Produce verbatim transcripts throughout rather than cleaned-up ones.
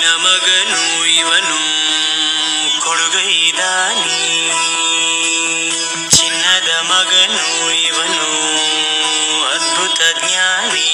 ಮಗನು ಇವನು ಕೊಡುಗೈದಾನಿ, ಚಿನ್ನದ ಮಗನು ಇವನು ಅದ್ಭುತ ಜ್ಞಾನಿ,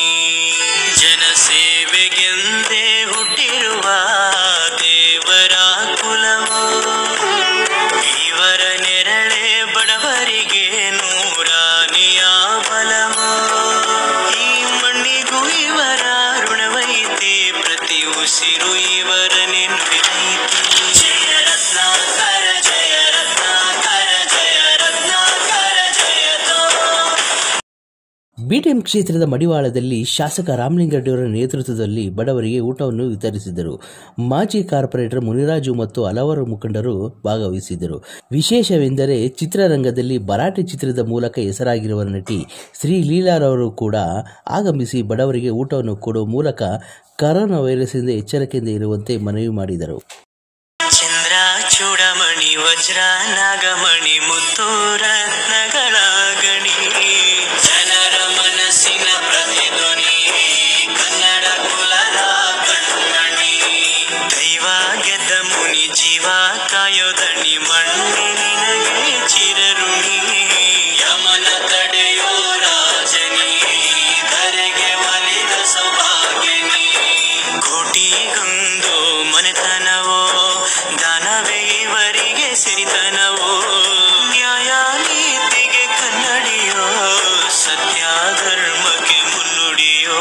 ಜನಸೇವೆಗೆಂದೇ ಹುಟ್ಟಿರುವ ದೇವರ ಕುಲವು, ಇವರ ನೆರಳೆ ಬಡವರಿಗೆ ನೂರಾನಿಯ ಬಲವು, ಈ ಮಣ್ಣಿಗೂ ಇವರ ಋಣವೈತೆ, ಪ್ರತಿ ಉಸಿರು ಇವರ ನೆನಪಿನೈತಿ. ಜಯ ರತ್ನಾಕರ ಜಯ ರತ್ನಾಕರ ಜಯ ರತ್ನಾಕರ ಜಯತೋ. ಬಿಟಿಎಂ ಕ್ಷೇತ್ರದ ಮಡಿವಾಳದಲ್ಲಿ ಶಾಸಕ ರಾಮಲಿಂಗಾರೆಡ್ಡಿಯವರ ನೇತೃತ್ವದಲ್ಲಿ ಬಡವರಿಗೆ ಊಟವನ್ನು ವಿತರಿಸಿದರು. ಮಾಜಿ ಕಾರ್ಪೊರೇಟರ್ ಮುನಿರಾಜು ಮತ್ತು ಹಲವಾರು ಮುಖಂಡರು ಭಾಗವಹಿಸಿದ್ದರು. ವಿಶೇಷವೆಂದರೆ ಚಿತ್ರರಂಗದಲ್ಲಿ ಭರಾಟೆ ಚಿತ್ರದ ಮೂಲಕ ಹೆಸರಾಗಿರುವ ನಟಿ ಶ್ರೀಲೀಲಾರವರು ಕೂಡ ಆಗಮಿಸಿ ಬಡವರಿಗೆ ಊಟವನ್ನು ಕೊಡುವ ಮೂಲಕ ಕರೋನಾ ವೈರಸ್ನಿಂದ ಎಚ್ಚರಿಕೆಯಿಂದ ಇರುವಂತೆ ಮನವಿ ಮಾಡಿದರು. ಚಂದ್ರ ಚೂಡಮಣಿ ವಜ್ರ ನಾಗಮಣಿ ಮುತ್ತು ರತ್ನಗಳ ಗಣಿ, ಜನರ ಮನಸ್ಸಿನ ಪ್ರತಿಧ್ವನಿ, ಕನ್ನಡ ಕುಲದ ಕಣ್ಮಣಿ, ದೈವ ಗೆದ್ದ ಮುನಿ ಜೀವ ಕಾಯೋದಣಿ, ಮಣ್ಣಿನಿನಗೆ ಚಿರಋಣಿ, ಯಮನ ತಡೆಯೋ ರಾಜನಿ, ಧರೆಗೆ ಒಲಿದ ಸೌಭಾಗ್ಯನಿ, ಕೋಟಿಗೊಂದು ಮನೆತನವೋ ದಾನವೇ ಇವರಿಗೆ ಸಿರಿತನವೋ, ನ್ಯಾಯ ನೀತಿಗೆ ಕನ್ನಡಿಯೋ, ಸತ್ಯ ಧರ್ಮಕ್ಕೆ ಮುನ್ನುಡಿಯೋ.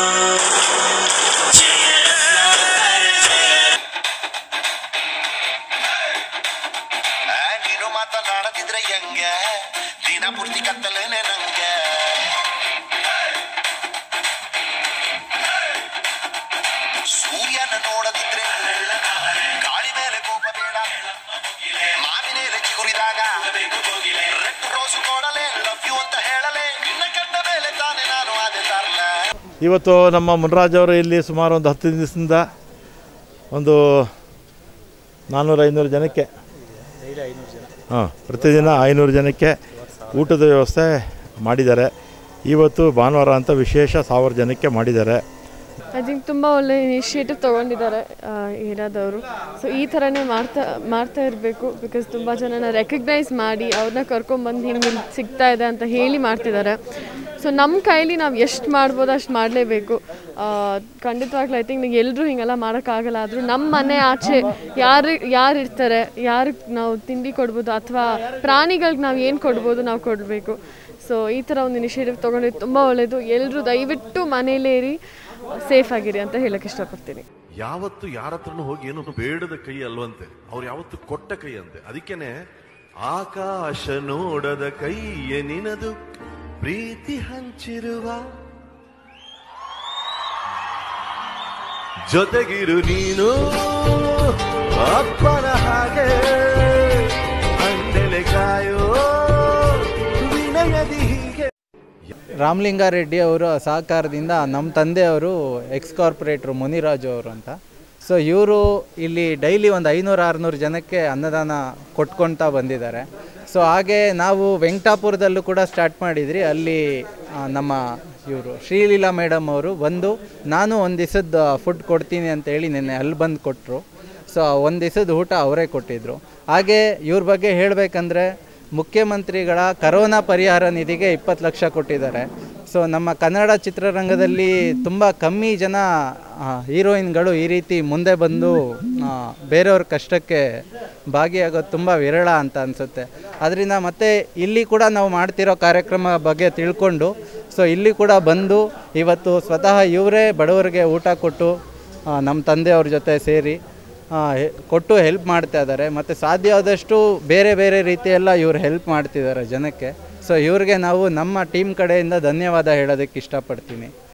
ಜಯ ರತ್ನಾಕರ ಜಯ. ನೀನು ಮಾತನಾಡದಿದ್ರೆ ಹೆಂಗೆ, ದಿನ ಪೂರ್ತಿ ಕತ್ತಲೇನೆ ನಂಗೆ, ಸೂರ್ಯನ ನೋಡದಿದ್ರೆ ಗಾಳಿ ಮೇಲೆ ಕೋಪ ಬೇಡ, ಮಾವಿನೇಲೆ ಚಿಗುರಿದಾಗ ರೆಡ್ ರೋಸು ಕೊಡಲೇ ಲವ್ ಯು ಅಂತ ಹೇಳಲೇ, ನಿನ್ನ ಕಂಡ ಮೇಲೆ ತಾನೇ ನಾನು ಅದೇ ತರಲ. ಇವತ್ತು ನಮ್ಮ ಮುನಿರಾಜ್ ಅವರು ಇಲ್ಲಿ ಸುಮಾರು ಒಂದು ಹತ್ತು ದಿವಸದಿಂದ ಒಂದು ನಾನ್ನೂರು ಐನೂರು ಜನಕ್ಕೆ ಹಾಂ ಪ್ರತಿದಿನ ಐನೂರು ಜನಕ್ಕೆ ಊಟದ ವ್ಯವಸ್ಥೆ ಮಾಡಿದ್ದಾರೆ. ಇವತ್ತು ಭಾನುವಾರ ಅಂತ ವಿಶೇಷ ಸಾವಿರ ಜನಕ್ಕೆ ಮಾಡಿದ್ದಾರೆ. ಐ ಥಿಂಕ್ ತುಂಬ ಒಳ್ಳೆ ಇನಿಷಿಯೇಟಿವ್ ತೊಗೊಂಡಿದ್ದಾರೆ ಏನಾದವರು. ಸೊ ಈ ಥರನೇ ಮಾಡ್ತಾ ಮಾಡ್ತಾ ಇರಬೇಕು. ಬಿಕಾಸ್ ತುಂಬ ಜನನ ರೆಕಗ್ನೈಸ್ ಮಾಡಿ ಅವ್ರನ್ನ ಕರ್ಕೊಂಬಂದು ಹಿಂಗೆ ಸಿಗ್ತಾ ಇದೆ ಅಂತ ಹೇಳಿ ಮಾಡ್ತಿದ್ದಾರೆ. ಸೊ ನಮ್ಮ ಕೈಲಿ ನಾವು ಎಷ್ಟು ಮಾಡ್ಬೋದು ಅಷ್ಟು ಮಾಡಲೇಬೇಕು. ಖಂಡಿತವಾಗ್ಲೂ ಐ ಥಿಂಕ್ ಎಲ್ಲರೂ ಹಿಂಗೆಲ್ಲ ಮಾಡೋಕ್ಕಾಗಲ್ಲ. ಆದರೂ ನಮ್ಮ ಮನೆ ಆಚೆ ಯಾರು ಯಾರು ಇರ್ತಾರೆ, ಯಾರಿಗೆ ನಾವು ತಿಂಡಿ ಕೊಡ್ಬೋದು ಅಥವಾ ಪ್ರಾಣಿಗಳಿಗೆ ನಾವು ಏನು ಕೊಡ್ಬೋದು ನಾವು ಕೊಡಬೇಕು. ಸೊ ಈ ಥರ ಒಂದು ಇನಿಷಿಯೇಟಿವ್ ತೊಗೊಂಡಿದ್ದು ತುಂಬ ಒಳ್ಳೆಯದು. ಎಲ್ಲರೂ ದಯವಿಟ್ಟು ಮನೇಲೇರಿ ಸೇಫ್ ಆಗಿರಿ ಅಂತ ಹೇಳಕ್ಕೆ ಇಷ್ಟಪಡ್ತೀನಿ. ಯಾವತ್ತು ಯಾರ ಹತ್ರನೂ ಹೋಗಿ ಏನು ಬೇಡದ ಕೈ ಅಲ್ವಂತೆ, ಅವ್ರು ಯಾವತ್ತು ಕೊಟ್ಟ ಕೈ ಅಂತೆ. ಅದಕ್ಕೇನೆ ಆಕಾಶ ನೋಡದ ಕೈಯೇ ನಿನದು, ಪ್ರೀತಿ ಹಂಚಿರುವ ಜೊತೆಗಿರು ನೀನು ಅಪ್ಪನ ಹಾಗೆ, ಅಂಡೆಲೆ ಕಾಯೋ ವಿನಯದಿ ಹೀಗೆ. ರಾಮಲಿಂಗಾರೆಡ್ಡಿ ಅವರ ಸಹಕಾರದಿಂದ ನಮ್ಮ ತಂದೆಯವರು ಎಕ್ಸ್ ಕಾರ್ಪೊರೇಟ್ರು ಮುನಿರಾಜು ಅವರು ಅಂತ. ಸೊ ಇವರು ಇಲ್ಲಿ ಡೈಲಿ ಒಂದು ಐನೂರು ಆರುನೂರು ಜನಕ್ಕೆ ಅನ್ನದಾನ ಕೊಟ್ಕೊಳ್ತಾ ಬಂದಿದ್ದಾರೆ. ಸೊ ಹಾಗೆ ನಾವು ವೆಂಕಟಾಪುರದಲ್ಲೂ ಕೂಡ ಸ್ಟಾರ್ಟ್ ಮಾಡಿದ್ರಿ. ಅಲ್ಲಿ ನಮ್ಮ ಇವರು ಶ್ರೀಲೀಲಾ ಮೇಡಮ್ ಅವರು ಬಂದು ನಾನು ಒಂದು ದಿವಸದ ಫುಡ್ ಕೊಡ್ತೀನಿ ಅಂತೇಳಿ ನಿನ್ನೆ ಅಲ್ಲಿ ಬಂದು ಕೊಟ್ಟರು. ಸೊ ಒಂದು ದಿವಸದ ಊಟ ಅವರೇ ಕೊಟ್ಟಿದ್ದರು. ಹಾಗೆ ಇವ್ರ ಬಗ್ಗೆ ಹೇಳಬೇಕಂದ್ರೆ ಮುಖ್ಯಮಂತ್ರಿಗಳ ಕರೋನಾ ಪರಿಹಾರ ನಿಧಿಗೆ ಇಪ್ಪತ್ತು ಲಕ್ಷ ಕೊಟ್ಟಿದ್ದಾರೆ. ಸೊ ನಮ್ಮ ಕನ್ನಡ ಚಿತ್ರರಂಗದಲ್ಲಿ ತುಂಬ ಕಮ್ಮಿ ಜನ ಹೀರೋಯಿನ್ಗಳು ಈ ರೀತಿ ಮುಂದೆ ಬಂದು ಬೇರೆಯವ್ರ ಕಷ್ಟಕ್ಕೆ ಭಾಗಿಯಾಗೋದು ತುಂಬ ವಿರಳ ಅಂತ ಅನಿಸುತ್ತೆ. ಅದರಿಂದ ಮತ್ತೆ ಇಲ್ಲಿ ಕೂಡ ನಾವು ಮಾಡ್ತಿರೋ ಕಾರ್ಯಕ್ರಮ ಬಗ್ಗೆ ತಿಳ್ಕೊಂಡು ಸೊ ಇಲ್ಲಿ ಕೂಡ ಬಂದು ಇವತ್ತು ಸ್ವತಃ ಇವರೇ ಬಡವರಿಗೆ ಊಟ ಕೊಟ್ಟು ನಮ್ಮ ತಂದೆಯವ್ರ ಜೊತೆ ಸೇರಿ ಕೊಟ್ಟು ಹೆಲ್ಪ್ ಮಾಡ್ತಾ ಇದ್ದಾರೆ. ಮತ್ತು ಸಾಧ್ಯ ಆದಷ್ಟು ಬೇರೆ ಬೇರೆ ರೀತಿಯೆಲ್ಲ ಇವರು ಹೆಲ್ಪ್ ಮಾಡ್ತಿದ್ದಾರೆ ಜನಕ್ಕೆ. ಸೊ ಇವ್ರಿಗೆ ನಾವು ನಮ್ಮ ಟೀಮ್ ಕಡೆಯಿಂದ ಧನ್ಯವಾದ ಹೇಳೋದಕ್ಕೆ ಇಷ್ಟಪಡ್ತೀನಿ.